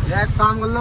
एक काम कर लो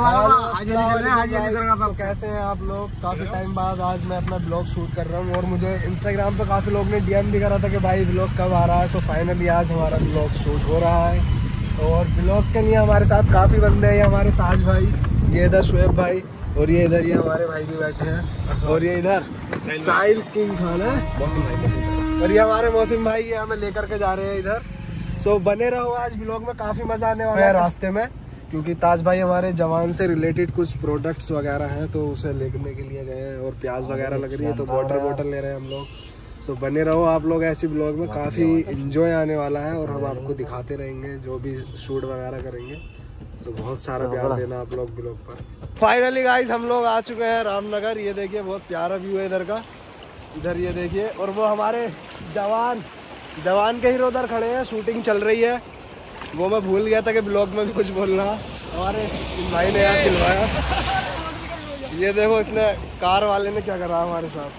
तो कैसे हैं आप लोग? काफ़ी टाइम बाद आज मैं अपना ब्लॉग शूट कर रहा हूँ और मुझे इंस्टाग्राम पे काफ़ी लोग ने डीएम भी करा था कि भाई ब्लॉग कब आ रहा है। सो फाइनली आज हमारा ब्लॉग शूट हो रहा है और ब्लॉग के लिए हमारे साथ काफ़ी बंदे हैं। ये हमारे ताज भाई, ये इधर शुएब भाई और ये इधर ये हमारे भाई भी बैठे हैं और ये इधर साहिल किंग खान है, मौसम भाई, और ये हमारे मौसम भाई ये हमें लेकर के जा रहे हैं इधर। सो बने रहो, आज ब्लॉग में काफ़ी मज़ा आने वाला है रास्ते में, क्योंकि ताज भाई हमारे जवान से रिलेटेड कुछ प्रोडक्ट्स वगैरह हैं तो उसे लेने के लिए गए हैं और प्याज वगैरह लग रही है तो वाटर ले रहे हैं हम लोग। सो बने रहो आप लोग ऐसी ब्लॉग में, काफ़ी इंजॉय आने वाला है और हम आपको दिखाते रहेंगे जो भी शूट वगैरह करेंगे। तो बहुत सारा प्यार देना आप लोग ब्लॉग पर। फाइनली गाइस हम लोग आ चुके हैं रामनगर। ये देखिए बहुत प्यारा व्यू है इधर का, इधर ये देखिए। और वो हमारे जवान के हीरो उधर खड़े हैं, शूटिंग चल रही है। वो मैं भूल गया था कि ब्लॉग में भी कुछ बोलना, हमारे भाई ने याद दिलवाया। ये देखो इसने कार वाले ने क्या करा हमारे साथ,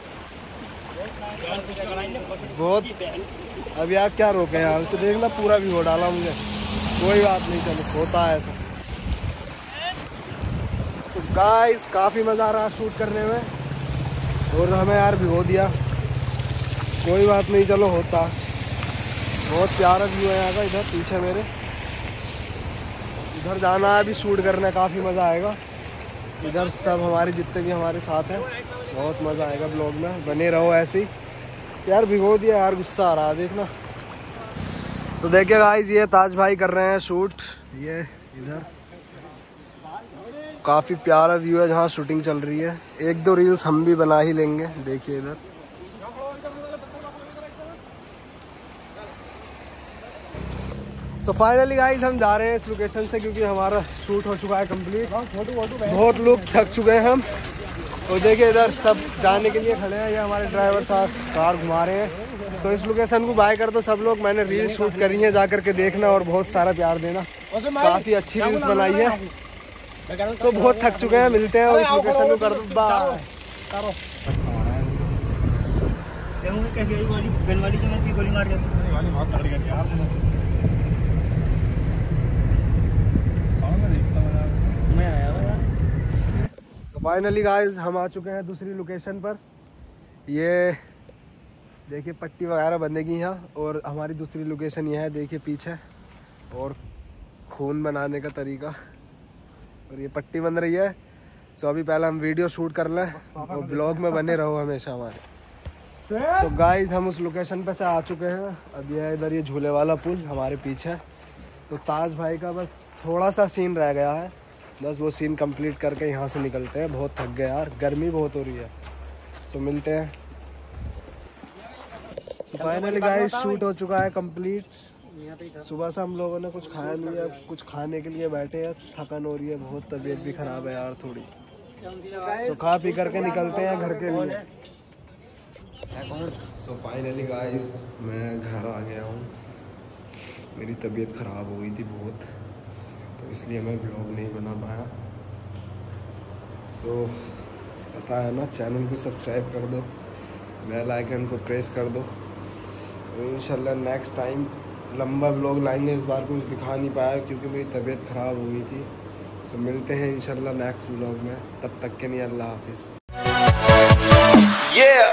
बहुत। अब यार क्या रोके यार, उसे देखना पूरा भी हो डाला मुझे। कोई बात नहीं, चलो होता है ऐसा। तो गाइस काफ़ी मज़ा आ रहा है शूट करने में और हमें यार भिगो दिया, कोई बात नहीं, चलो होता। बहुत प्यारा व्यू है यहाँ का, इधर पीछे मेरे इधर जाना है अभी शूट करने, काफ़ी मज़ा आएगा। इधर सब हमारे जितने भी हमारे साथ हैं, बहुत मज़ा आएगा ब्लॉग में, बने रहो ऐसे ही। यार भिगो दिया यार, गुस्सा आ रहा है देखना। तो देखिए गाइस ये ताज भाई कर रहे हैं शूट, ये इधर काफ़ी प्यारा व्यू है जहाँ शूटिंग चल रही है। एक दो रील्स हम भी बना ही लेंगे, देखिए इधर। सो फाइनली गाइस हम जा रहे हैं इस लोकेशन से, क्योंकि हमारा शूट हो चुका है कंप्लीट। बहुत लोग थक चुके हैं हम। और देखिए इधर सब जाने के लिए खड़े हैं, ये हमारे ड्राइवर साहब कार घुमा रहे हैं। सो इस लोकेशन को बाय कर दो सब लोग, मैंने रील शूट करी है, जा करके देखना और बहुत सारा प्यार देना। काफ़ी अच्छी रील्स बनाई है। तो बहुत थक चुके हैं, मिलते हैं और इस लोकेशन को कर दो बाय। फाइनली गाइस हम आ चुके हैं दूसरी लोकेशन पर। ये देखिए पट्टी वगैरह बंधेगी यहाँ, और हमारी दूसरी लोकेशन यह है, देखिए पीछे, और खून बनाने का तरीका, और ये पट्टी बन रही है। सो अभी पहले हम वीडियो शूट कर लें और ब्लॉग में बने रहो हमेशा हमारे। सो गाइस हम उस लोकेशन पे से आ चुके हैं। अब ये इधर ये झूले वाला पुल हमारे पीछे। तो ताज भाई का बस थोड़ा सा सीन रह गया है, बस वो सीन कंप्लीट करके यहाँ से निकलते हैं। बहुत थक गए यार, गर्मी बहुत हो रही है। तो मिलते हैं। तो फाइनली गाइस शूट हो चुका है कंप्लीट। सुबह से हम लोगों ने कुछ खाया नहीं है, कुछ खाने के लिए बैठे हैं, थकन हो रही है बहुत, तबीयत भी ख़राब है यार थोड़ी। तो खा पी करके निकलते हैं घर के लिए। सो फाइनली गाइस मैं घर आ गया हूँ। मेरी तबीयत ख़राब हो गई थी बहुत, तो इसलिए मैं ब्लॉग नहीं बना पाया। तो पता है ना, चैनल को सब्सक्राइब कर दो, बेल आइकन को प्रेस कर दो। तो इंशाल्लाह नेक्स्ट टाइम लंबा ब्लॉग लाएंगे। इस बार कुछ दिखा नहीं पाया क्योंकि मेरी तबीयत ख़राब हो गई थी। तो मिलते हैं इंशाल्लाह नेक्स्ट ब्लॉग में, तब तक के लिए अल्लाह हाफिज़।